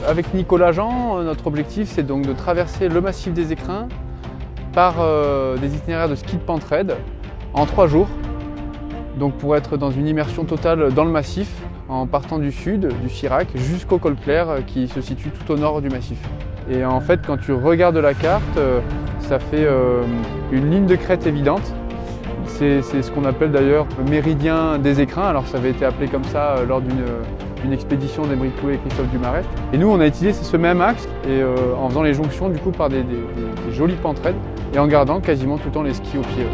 Avec Nicolas Jean, notre objectif c'est donc de traverser le massif des Écrins par des itinéraires de ski de pentraide en 3 jours. Donc pour être dans une immersion totale dans le massif, en partant du sud, du Sirac, jusqu'au col Clair qui se situe tout au nord du massif. Et en fait, quand tu regardes la carte, ça fait une ligne de crête évidente. C'est ce qu'on appelle d'ailleurs le méridien des Écrins. Alors ça avait été appelé comme ça lors d'une expédition d'Aymeric Louet et Christophe Dumarest. Et nous, on a utilisé ce même axe et en faisant les jonctions du coup par des jolies pentraides et en gardant quasiment tout le temps les skis au pied.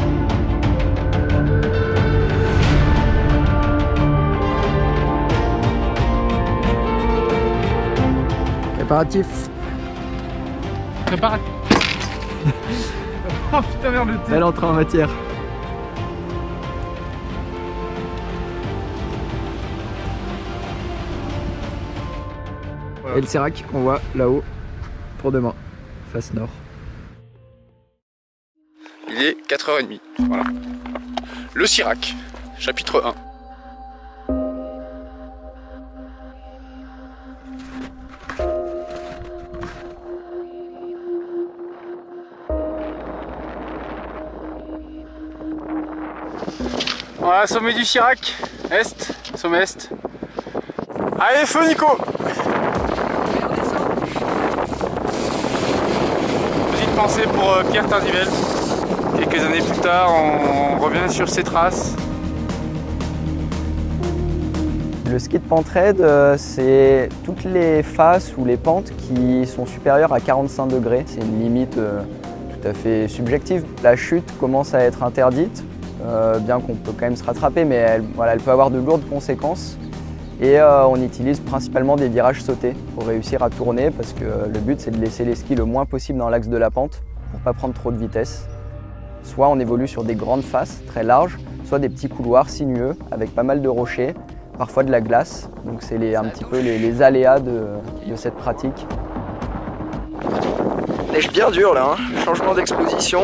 Préparatif. Préparatif. Oh putain merde le thé. Belle entrée en matière. Voilà. Et le Sirac qu'on voit là-haut pour demain, face nord. Il est 4h30, voilà. Le Sirac, chapitre 1. Voilà, sommet du Sirac, est, sommet est. Allez, feu Nico! Petite pensée pour Pierre Tardivelle. Quelques années plus tard, on revient sur ses traces. Le ski de pentraide, c'est toutes les faces ou les pentes qui sont supérieures à 45 degrés. C'est une limite tout à fait subjective. La chute commence à être interdite. Bien qu'on peut quand même se rattraper, mais elle peut avoir de lourdes conséquences. Et on utilise principalement des virages sautés pour réussir à tourner, parce que le but c'est de laisser les skis le moins possible dans l'axe de la pente pour ne pas prendre trop de vitesse. Soit on évolue sur des grandes faces très larges, soit des petits couloirs sinueux avec pas mal de rochers, parfois de la glace. Donc c'est un petit peu les aléas de cette pratique. Neige bien dure là, hein. Changement d'exposition.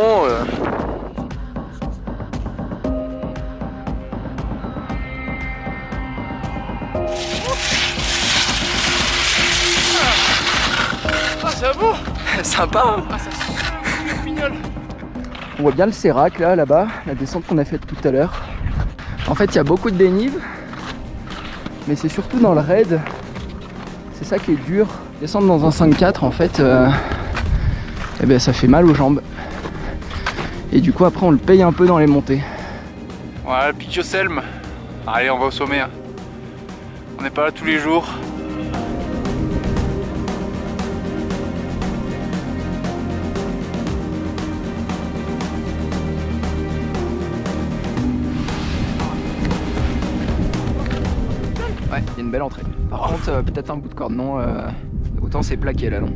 C'est beau. Sympa hein. Ah, ça sent le pignol. On voit bien le Sirac là-bas, la descente qu'on a faite tout à l'heure. En fait, il y a beaucoup de dénive, mais c'est surtout dans le raid. C'est ça qui est dur. Descendre dans un 5-4, en fait, eh ben, ça fait mal aux jambes. Et du coup, après, on le paye un peu dans les montées. Voilà, le Pic au Selm. Allez, on va au sommet. On n'est pas là tous les jours. Ouais, il y a une belle entrée. Par contre, peut-être un bout de corde, non autant c'est plaqué là, non.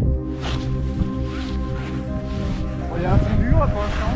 Il y a un fond dur là pour l'instant.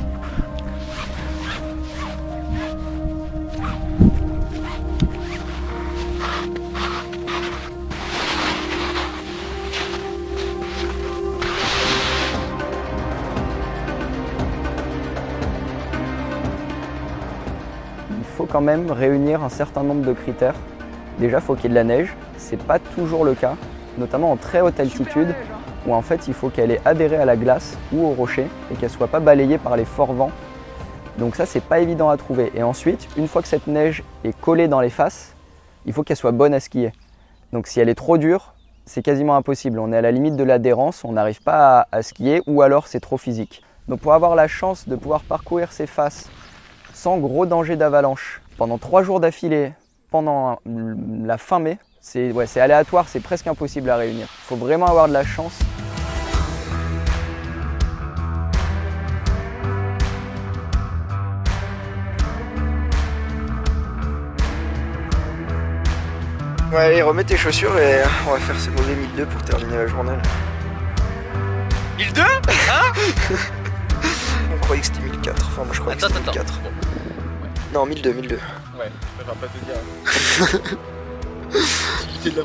Il faut quand même réunir un certain nombre de critères. Déjà, il faut qu'il y ait de la neige. C'est pas toujours le cas, notamment en très haute altitude, où en fait il faut qu'elle ait adhéré à la glace ou au rocher et qu'elle soit pas balayée par les forts vents. Donc ça, c'est pas évident à trouver. Et ensuite, une fois que cette neige est collée dans les faces, il faut qu'elle soit bonne à skier. Donc si elle est trop dure, c'est quasiment impossible. On est à la limite de l'adhérence, on n'arrive pas à skier ou alors c'est trop physique. Donc pour avoir la chance de pouvoir parcourir ces faces sans gros danger d'avalanche pendant 3 jours d'affilée, pendant la fin mai, c'est aléatoire, c'est presque impossible à réunir. Il faut vraiment avoir de la chance. Ouais, allez, remets tes chaussures et on va faire ce mauvais 1002 pour terminer la journée. 1002 hein? On croyait que c'était 1004, enfin moi je croyais que c'était 1004. Ouais. Non, 1002, 1002. Ouais, je vais pas te dire. Il est là.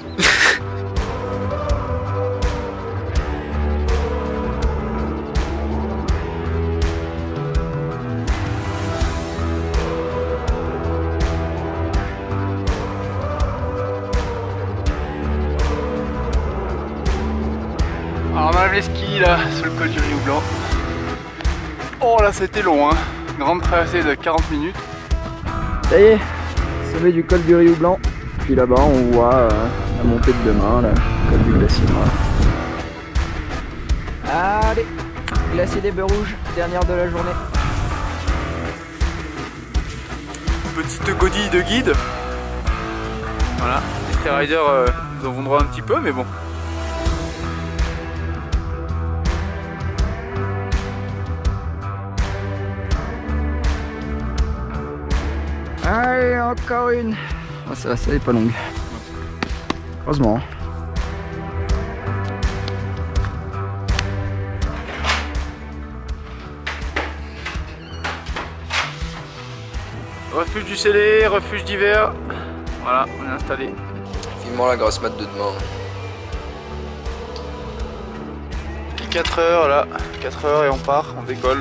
Alors on enlève les skis là sur le col du Riou Blanc. Oh là c'était long hein. Grande traversée de 40 minutes. Ça y est, sommet du col du Riou Blanc. Puis là-bas on voit la montée de demain, le col du Glacier Noir. Allez, glacier des Bœufs Rouges, dernière de la journée. Petite godille de guide. Voilà, les freeriders nous en vont droit un petit peu mais bon. Allez, encore une. Oh, ça va, ça n'est pas longue. Heureusement. Refuge du Célé, refuge d'hiver. Voilà, on est installé. Vivement la grosse mat de demain. Il est 4 heures là, 4 heures et on part, on décolle.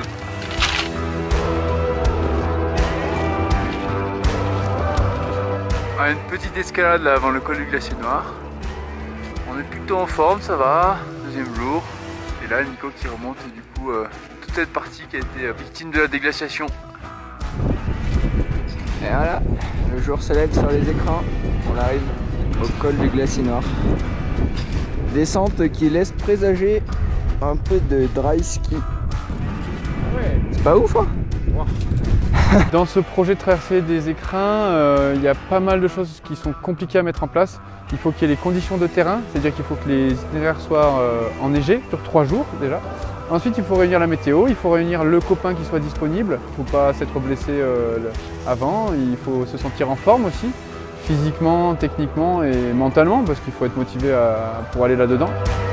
On a une petite escalade là avant le col du Glacier Noir. On est plutôt en forme, ça va. Deuxième jour. Et là Nico qui remonte du coup toute cette partie qui a été victime de la déglaciation. Et voilà, le jour se lève sur les écrans. On arrive au col du Glacier Noir. Descente qui laisse présager un peu de dry ski. C'est pas ouf hein? Dans ce projet de traversée des écrins, il y a pas mal de choses qui sont compliquées à mettre en place. Il faut qu'il y ait les conditions de terrain, c'est-à-dire qu'il faut que les itinéraires soient enneigés sur 3 jours déjà. Ensuite, il faut réunir la météo, il faut réunir le copain qui soit disponible. Il ne faut pas s'être blessé avant, il faut se sentir en forme aussi, physiquement, techniquement et mentalement, parce qu'il faut être motivé pour aller là-dedans.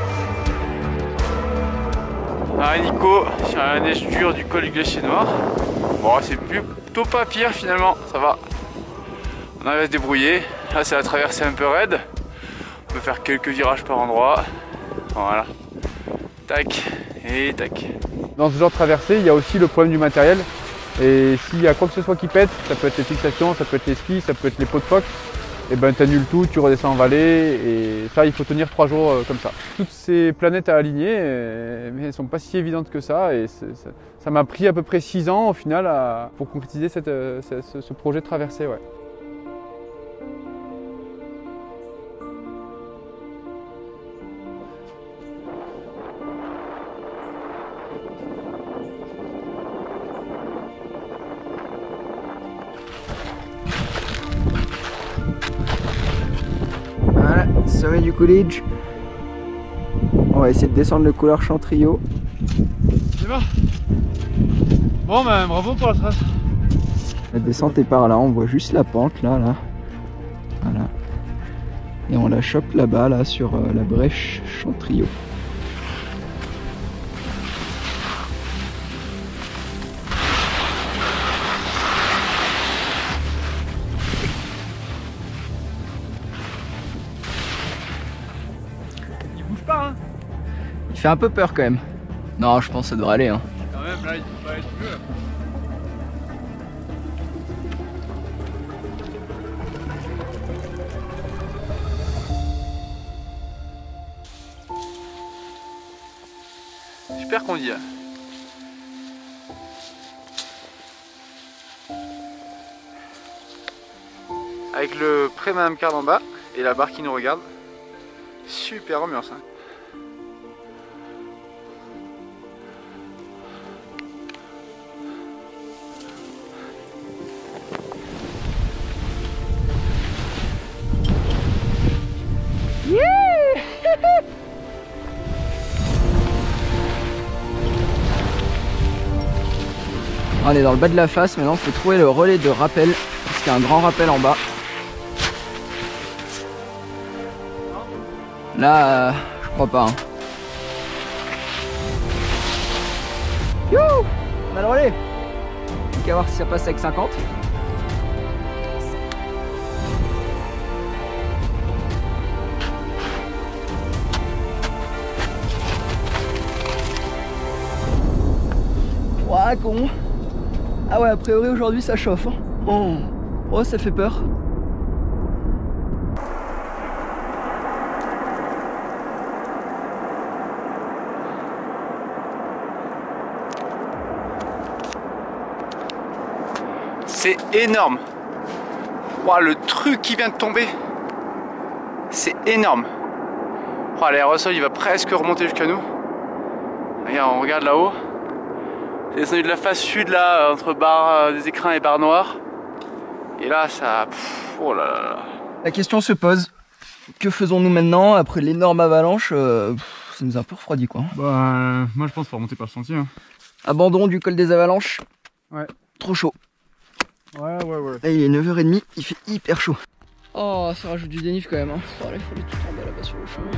Ah, Nico, sur la neige dure du col du Glacier Noir. Bon, c'est plutôt pas pire finalement, ça va. On arrive à se débrouiller. Là, c'est la traversée un peu raide. On peut faire quelques virages par endroit. Voilà. Tac et tac. Dans ce genre de traversée, il y a aussi le problème du matériel. Et s'il y a quoi que ce soit qui pète, ça peut être les fixations, ça peut être les skis, ça peut être les pots de phoque, et ben tu annules tout, tu redescends en vallée, et ça il faut tenir 3 jours comme ça. Toutes ces planètes à aligner, mais elles sont pas si évidentes que ça, et ça m'a pris à peu près 6 ans au final pour concrétiser ce projet de traversée. Ouais. Voilà, sommet du Coolidge. On va essayer de descendre le couloir Chantrio. C'est bon. Bon ben bravo pour la trace. La descente est par là, on voit juste la pente là. Voilà. Et on la chope là-bas, là, sur la brèche Chantrio. Pas, hein. Il fait un peu peur quand même. Non, je pense que ça devrait aller. Hein. Quand même, là, il faut pas être mieux. Super conduit. Avec le pré Madame Card en bas et la barre qui nous regarde. Super ambiance. Hein. On est dans le bas de la face, maintenant il faut trouver le relais de rappel, parce qu'il y a un grand rappel en bas. Là, je crois pas. Hein. Youhou, on a le relais. On va voir si ça passe avec 50. Ouah, con. Ah ouais, a priori aujourd'hui ça chauffe. Hein. Oh, ça fait peur. C'est énorme. Wow, le truc qui vient de tomber, c'est énorme. Oh, l'aérosol il va presque remonter jusqu'à nous. Regarde, on regarde là-haut. C'est descendu de la face sud là, entre barre des écrins et barre noire. Et là ça... oh là là là. La question se pose, que faisons-nous maintenant après l'énorme avalanche? Ça nous a un peu refroidi quoi. Bah moi je pense qu'il faut remonter par le sentier. Hein. Abandon du col des avalanches. Ouais. Trop chaud. Ouais. Là il est 9h30, il fait hyper chaud. Oh ça rajoute du dénive quand même. Hein. Oh, là, il faut aller tout en bas là-bas sur le chemin.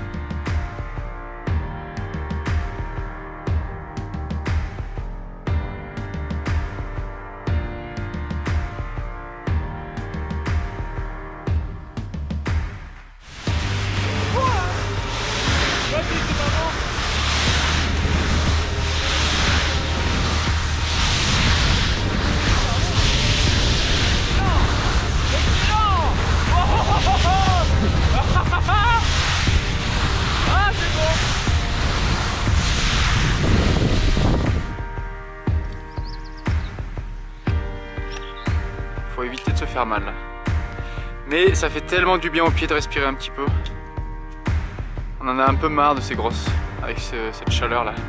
Faut éviter de se faire mal là. Mais ça fait tellement du bien aux pieds de respirer un petit peu. On en a un peu marre de ces grosses, avec cette chaleur là.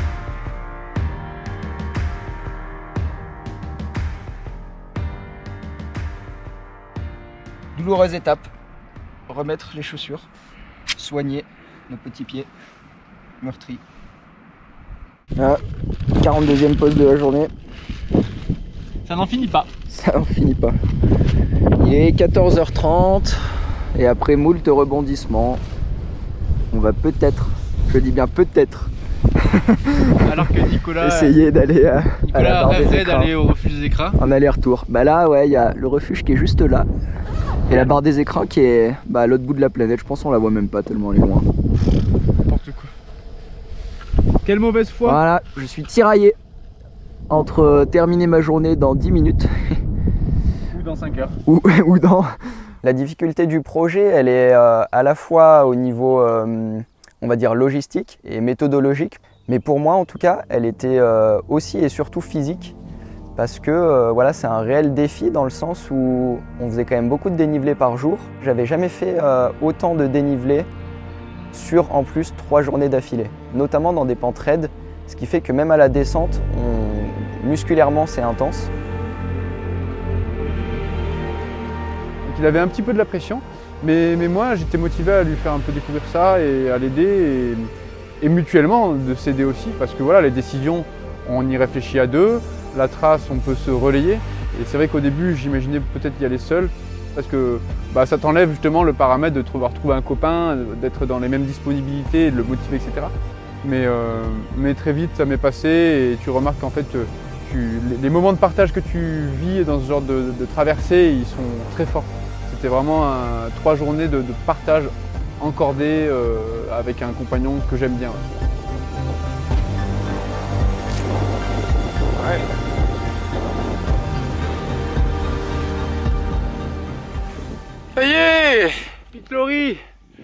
Douloureuse étape, remettre les chaussures, soigner nos petits pieds meurtris. Ah, 42e pause de la journée. Ça n'en finit pas. Ça n'en finit pas. Il est 14h30 et après moult rebondissements, on va peut-être, je dis bien peut-être, Alors que Nicolas essayer d'aller à la barre des écrins. d'aller au refuge des écrins. En aller-retour. Bah là, ouais, il y a le refuge qui est juste là. Et la barre des écrins qui est à l'autre bout de la planète. Je pense qu'on la voit même pas tellement elle est loin. N'importe quoi. Quelle mauvaise foi. Voilà, je suis tiraillé entre terminer ma journée dans 10 minutes Ou dans 5 heures. ou dans... La difficulté du projet, elle est à la fois au niveau, on va dire, logistique et méthodologique. Mais pour moi, en tout cas, elle était aussi et surtout physique. Parce que voilà, c'est un réel défi dans le sens où on faisait quand même beaucoup de dénivelé par jour. J'avais jamais fait autant de dénivelé sur en plus 3 journées d'affilée, notamment dans des pentes raides, ce qui fait que même à la descente, musculairement c'est intense. Donc il avait un petit peu de la pression, mais moi j'étais motivé à lui faire un peu découvrir ça et à l'aider et mutuellement de s'aider aussi, parce que voilà, les décisions, on y réfléchit à deux. La trace, on peut se relayer. Et c'est vrai qu'au début, j'imaginais peut-être y aller seul, parce que bah, ça t'enlève justement le paramètre de trouver un copain, d'être dans les mêmes disponibilités, de le motiver, etc. Mais très vite, ça m'est passé et tu remarques qu'en fait, les moments de partage que tu vis dans ce genre de traversée, ils sont très forts. C'était vraiment 3 journées de partage encordé avec un compagnon que j'aime bien. Ouais. Ça y est, Piclori.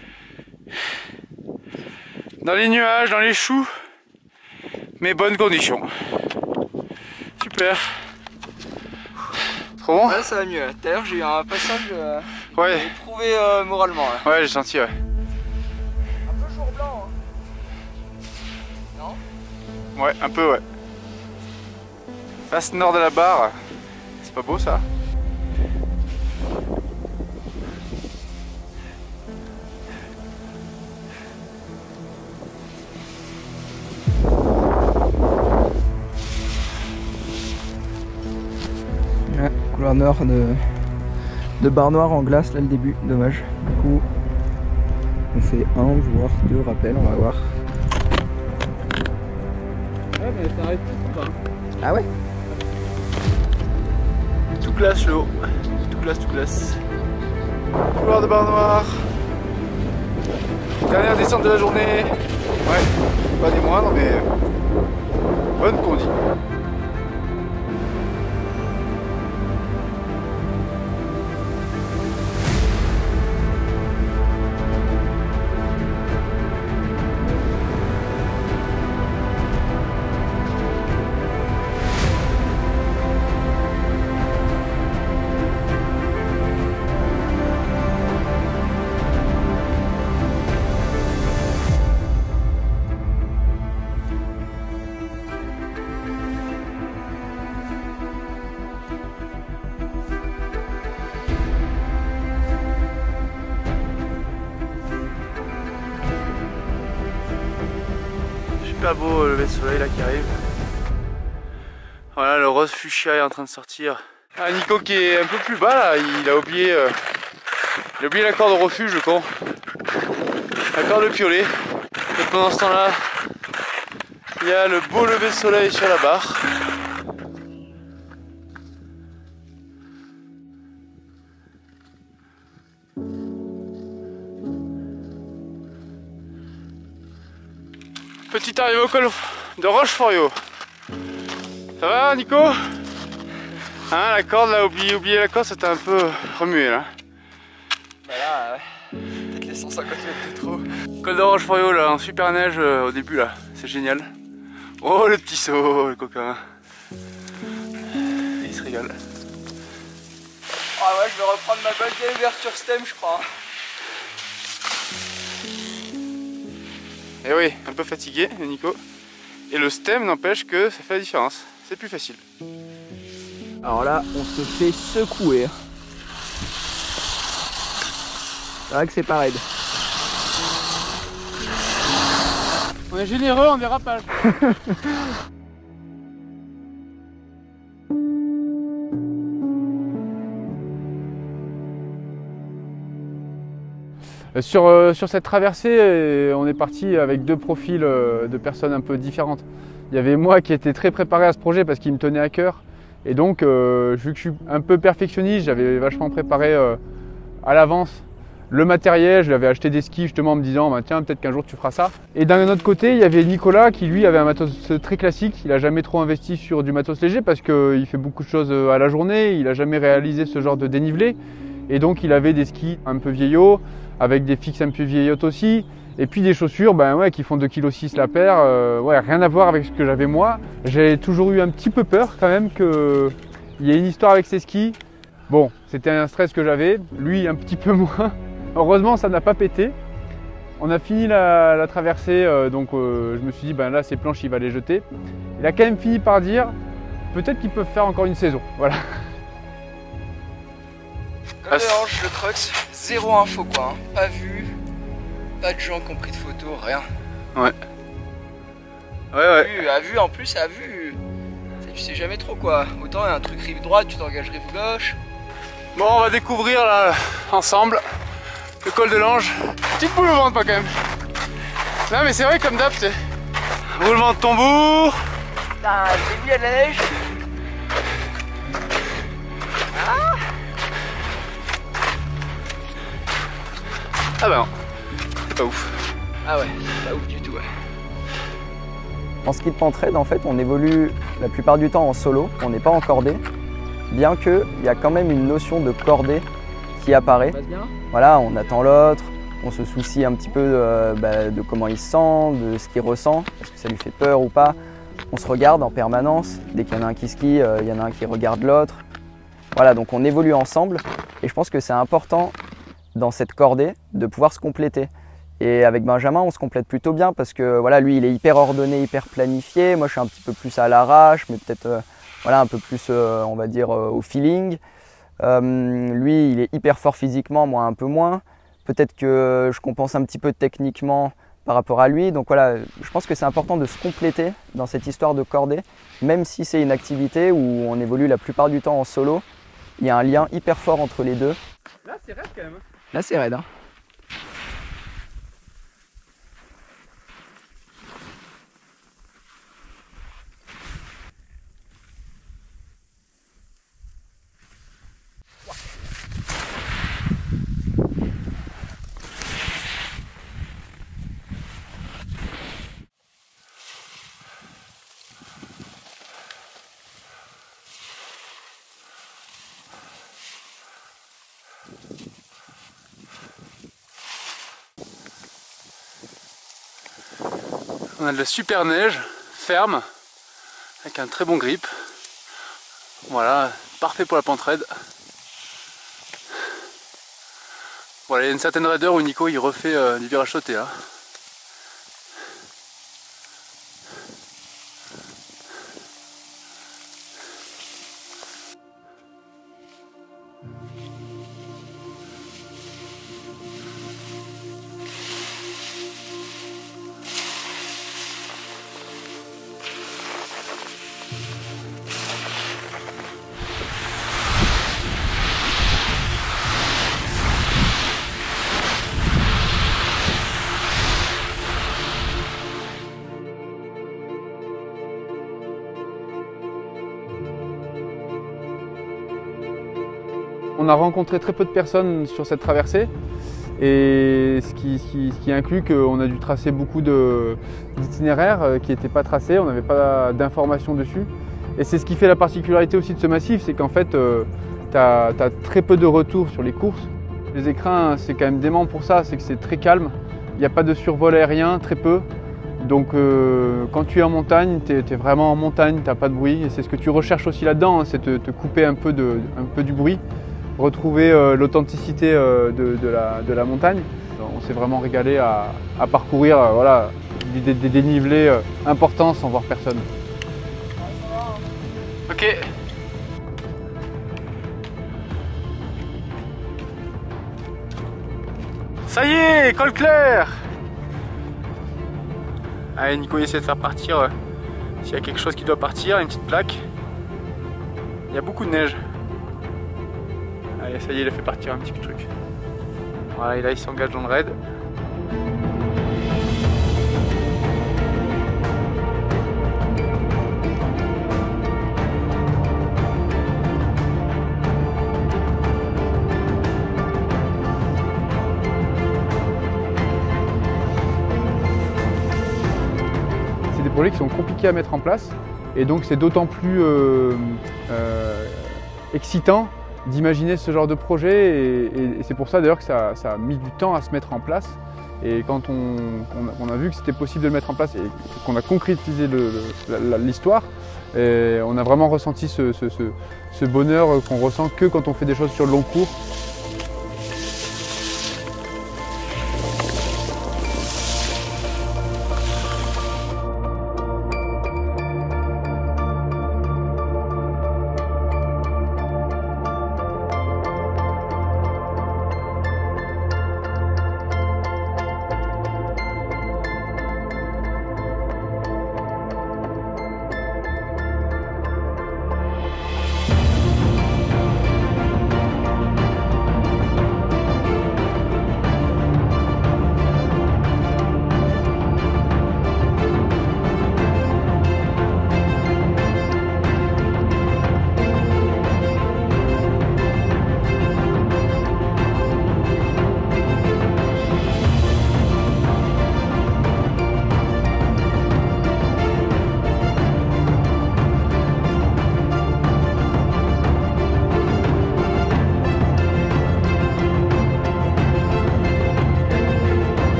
Dans les nuages, dans les choux, mais bonnes conditions. Super. Trop bon? Ouais, ça va mieux. Tout à l'heure, j'ai eu un passage ouais. éprouvé moralement. Là. Ouais, j'ai senti, ouais. Un peu jour blanc. Hein. Non? Ouais, un peu, ouais. Face nord de la barre, c'est pas beau ça? Ouais, couleur nord de barre noire en glace, là le début, dommage. Du coup, on fait 1 voire 2 rappels, on va voir. Ouais, mais ça arrive tout pas. Ah ouais? Tout classe le haut. Tout classe. Couloir de barre noire. Dernière descente de la journée. Ouais, pas des moindres, mais bonne condi. super beau lever de soleil là qui arrive. Voilà, le rose fuchsia est en train de sortir. Ah, Nico qui est un peu plus bas là, il a oublié la corde de refuge, le con. La corde de piolet. Et pendant ce temps-là, il y a le beau lever de soleil sur la barre. Petite arrivée au col de Rocheforio. Ça va, Nico? Hein, la corde là, oublier la corde, ça t'a un peu remué là. Bah là, ouais. Peut-être les 150 mètres de trop. Col de Rocheforio là, en super neige au début là, c'est génial. Oh le petit saut, le coquin. Il se régale. Ah ouais, je vais reprendre ma bonne vieille ouverture stem, je crois. Et oui, un peu fatigué, Nico. Et le stem n'empêche que ça fait la différence. C'est plus facile. Alors là, on se fait secouer. C'est vrai que c'est pas raide. On est généreux en dérapage. Sur cette traversée, on est parti avec deux profils de personnes un peu différentes. Il y avait moi qui étais très préparé à ce projet parce qu'il me tenait à cœur. Et donc, vu que je suis un peu perfectionniste, j'avais vachement préparé à l'avance le matériel. Je lui avais acheté des skis justement en me disant bah, tiens, peut-être qu'un jour tu feras ça. Et d'un autre côté, il y avait Nicolas qui lui avait un matos très classique. Il n'a jamais trop investi sur du matos léger parce qu'il fait beaucoup de choses à la journée. Il n'a jamais réalisé ce genre de dénivelé. Et donc, il avait des skis un peu vieillots, avec des fixes un peu vieillottes aussi. Et puis des chaussures ouais, qui font 2,6 kg la paire, ouais, rien à voir avec ce que j'avais moi. J'ai toujours eu un petit peu peur quand même qu'il y ait une histoire avec ces skis. Bon, c'était un stress que j'avais, lui un petit peu moins. Heureusement ça n'a pas pété. On a fini la traversée, donc je me suis dit ben là ces planches il va les jeter. Il a quand même fini par dire peut-être qu'ils peuvent faire encore une saison. Voilà. Comme le hanche, le crux, zéro info quoi, hein. Pas vu. Pas de gens qui ont pris de photos, rien. Ouais. Ouais. À vue en plus, à vue. Tu sais jamais trop quoi. Autant un truc rive droite, tu t'engages rive gauche. Bon, on va découvrir là, ensemble, le col de l'Ange. Petite boule au ventre, pas quand même. Non, mais c'est vrai, comme d'hab, c'est. Roulement de tambour. Putain, j'ai mis à la neige. Ah bah non, c'est pas ouf. Ah ouais, c'est pas ouf du tout, ouais. En ski de pentraide, en fait, on évolue la plupart du temps en solo, on n'est pas en cordée, bien qu'il y a quand même une notion de cordée qui apparaît. Voilà, on attend l'autre, on se soucie un petit peu de comment il se sent, de ce qu'il ressent, est-ce que ça lui fait peur ou pas. On se regarde en permanence, dès qu'il y en a un qui skie, il y en a un qui regarde l'autre. Voilà, donc on évolue ensemble et je pense que c'est important dans cette cordée de pouvoir se compléter. Et avec Benjamin, on se complète plutôt bien parce que voilà, lui, il est hyper ordonné, hyper planifié. Moi, je suis un petit peu plus à l'arrache, mais peut-être voilà, un peu plus, on va dire, au feeling. Lui, il est hyper fort physiquement, moi un peu moins. Peut-être que je compense un petit peu techniquement par rapport à lui. Donc voilà, je pense que c'est important de se compléter dans cette histoire de cordée, même si c'est une activité où on évolue la plupart du temps en solo. Il y a un lien hyper fort entre les deux. Là, c'est raide quand même. Là, c'est raide, hein. On a de la super neige, ferme, avec un très bon grip. Voilà, parfait pour la pentraide. Voilà, il y a une certaine raideur où Nico il refait du virage sauté là. On a rencontré très peu de personnes sur cette traversée, et ce qui inclut qu'on a dû tracer beaucoup d'itinéraires qui n'étaient pas tracés, on n'avait pas d'informations dessus. Et c'est ce qui fait la particularité aussi de ce massif, c'est qu'en fait, tu as très peu de retours sur les courses. Les écrins, c'est quand même dément pour ça, c'est que c'est très calme, il n'y a pas de survol aérien, très peu. Donc quand tu es en montagne, tu es vraiment en montagne, tu n'as pas de bruit. Et c'est ce que tu recherches aussi là-dedans, hein, c'est te couper un peu du bruit, retrouver l'authenticité de la montagne. On s'est vraiment régalé à parcourir voilà, des dénivelés importants sans voir personne. Ok. Ça y est, col clair. Allez, Nico essaie de faire partir s'il y a quelque chose qui doit partir, une petite plaque. Il y a beaucoup de neige. Allez, ça y est, il a fait partir un petit truc. Voilà, et là il s'engage dans le raid. C'est des projets qui sont compliqués à mettre en place, et donc c'est d'autant plus excitant d'imaginer ce genre de projet, et c'est pour ça d'ailleurs que ça a mis du temps à se mettre en place. Et quand on a vu que c'était possible de le mettre en place et qu'on a concrétisé l'histoire, on a vraiment ressenti ce bonheur qu'on ressent que quand on fait des choses sur le long cours.